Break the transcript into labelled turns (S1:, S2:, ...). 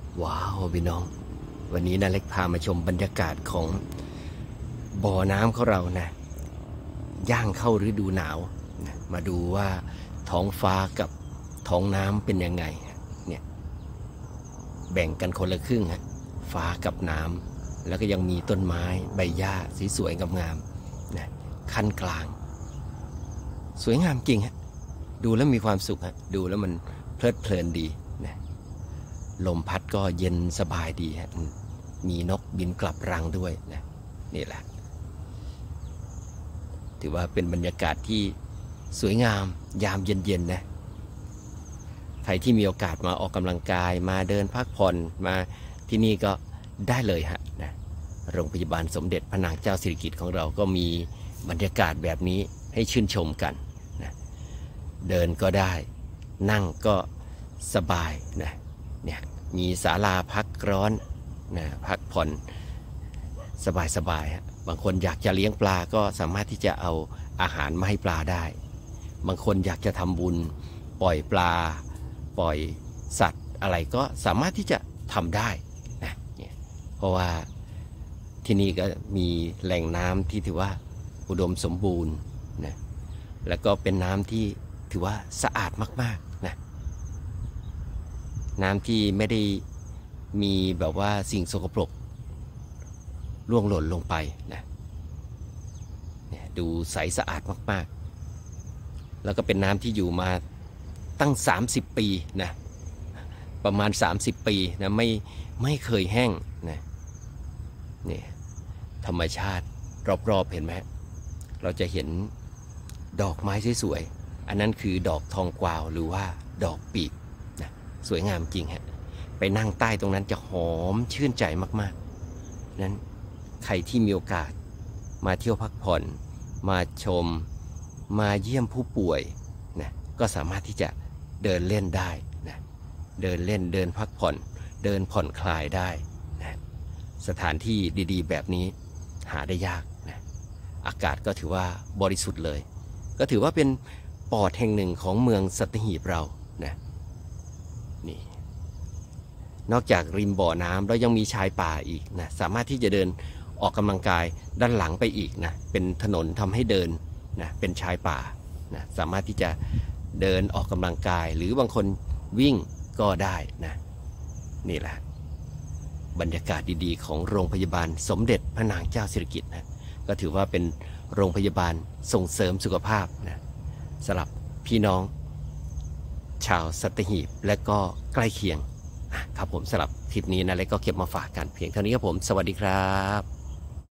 S1: ว้าวพี่น้องวันนี้นาเล็กพามาชมบรรยากาศของบ่อน้ำของเรานะย่างเข้าฤดูหนาวนะมาดูว่าท้องฟ้ากับท้องน้ำเป็นยังไงเนี่ยแบ่งกันคนละครึ่งฮะฟ้ากับน้ำแล้วก็ยังมีต้นไม้ใบหญ้าสีสวยงามๆนะขั้นกลางสวยงามจริงฮะดูแล้วมีความสุขฮะดูแล้วมันเพลิดเพลินดีนะลมพัดก็เย็นสบายดีฮะมีนกบินกลับรังด้วยนะนี่แหละถือว่าเป็นบรรยากาศที่สวยงามยามเย็นๆนะใครที่มีโอกาสมาออกกำลังกายมาเดินพักผ่อนมาที่นี่ก็ได้เลยฮะนะโรงพยาบาลสมเด็จพระนางเจ้าสิริกิติ์ของเราก็มีบรรยากาศแบบนี้ให้ชื่นชมกันนะเดินก็ได้นั่งก็สบายนะเนี่ยมีศาลาพักร้อนนะพักผ่อนสบายๆบางคนอยากจะเลี้ยงปลาก็สามารถที่จะเอาอาหารมาให้ปลาได้บางคนอยากจะทำบุญปล่อยปลาปล่อยสัตว์อะไรก็สามารถที่จะทำได้นะเพราะว่าที่นี่ก็มีแหล่งน้ำที่ถือว่าอุดมสมบูรณ์นะแล้วก็เป็นน้ำที่ถือว่าสะอาดมากๆนะน้ำที่ไม่ได้มีแบบว่าสิ่งสกปรกล่วงหล่นลงไปนะดูใสสะอาดมากๆแล้วก็เป็นน้ำที่อยู่มาตั้ง30ปีนะประมาณ30ปีนะไม่เคยแห้งนะนี่ธรรมชาติรอบๆเห็นไหมเราจะเห็นดอกไม้สวยๆอันนั้นคือดอกทองกวาวหรือว่าดอกปีบนะสวยงามจริงฮะไปนั่งใต้ตรงนั้นจะหอมชื่นใจมากๆนั้นใครที่มีโอกาสมาเที่ยวพักผ่อนมาชมมาเยี่ยมผู้ป่วยนะก็สามารถที่จะเดินเล่นได้นะเดินเล่นเดินพักผ่อนเดินผ่อนคลายได้นะสถานที่ดีๆแบบนี้หาได้ยากนะอากาศก็ถือว่าบริสุทธิ์เลยก็ถือว่าเป็นปอดแห่งหนึ่งของเมืองสัตหีบเรานะนี่นอกจากริมบ่อน้ำแล้วยังมีชายป่าอีกนะสามารถที่จะเดินออกกำลังกายด้านหลังไปอีกนะเป็นถนนทำให้เดินนะเป็นชายป่านะสามารถที่จะเดินออกกำลังกายหรือบางคนวิ่งก็ได้นะนี่แหละบรรยากาศดีๆของโรงพยาบาลสมเด็จพระนางเจ้าสิริกิติ์นะก็ถือว่าเป็นโรงพยาบาลส่งเสริมสุขภาพนะสำหรับพี่น้องชาวสัตหีบและก็ใกล้เคียงครับผมสำหรับคลิปนี้นะแล้วก็เก็บมาฝากกันเพียงเท่านี้ครับผมสวัสดีครับ